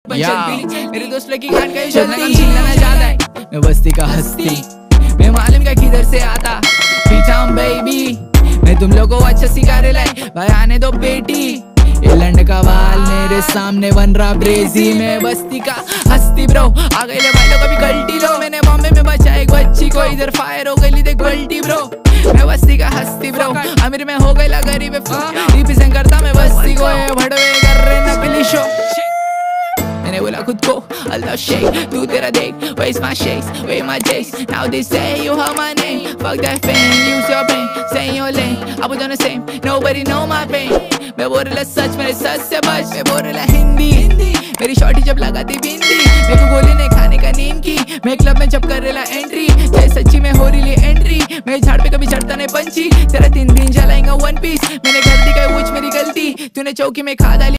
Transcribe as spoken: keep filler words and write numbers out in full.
मेरे दोस्त लगी गान कहीं चलती चिल्लाना ज्यादा है। मैं बस्ती का हस्ती, मैं मालूम का किधर से आता पीछा बेबी। मैं तुम लोगों को अच्छा सिखा रहे लाई भाई आने दो बेटी। ये लंड का बाल मेरे सामने बन रहा ब्रेजी। मैं बस्ती का हस्ती ब्रो, आ गए ले भाई लोग अभी गलती लो। मैंने बॉम्बे में बचा एक बच्ची को, इधर फायर हो गई देख गलती ब्रो। मैं बस्ती का हस्ती ब्रो, अमीर में हो गई गरीब रिप्रेजेंट करता मैं बस्ती को। भड़वे कर रहे नकली शो, मैंने बोला खुद को अल्लाह शेख तू तेरा देख। Where's my shakes, where my jakes? Now they say you heard my name. Fuck that fame, use your brain, stay in your lane. I was on the same, nobody know my pain. मैं बोल रहा सच मेरे सच से बच, मैं बोल रहा हिंदी मेरी शॉर्टी जब लगाती बिंदी। मेरे को गोली नहीं खाने का नींद की, मैं क्लब में जब कर रहा एंट्री। जय सच्ची में हो रही एंट्री, मैं झाड़ पे कभी चढ़ता नहीं पंची। तेरा तीन दिन जलाएंगा वन पीस, मैंने कर दी क्या कुछ मेरी गलती, तूने चौकी में खा डाली।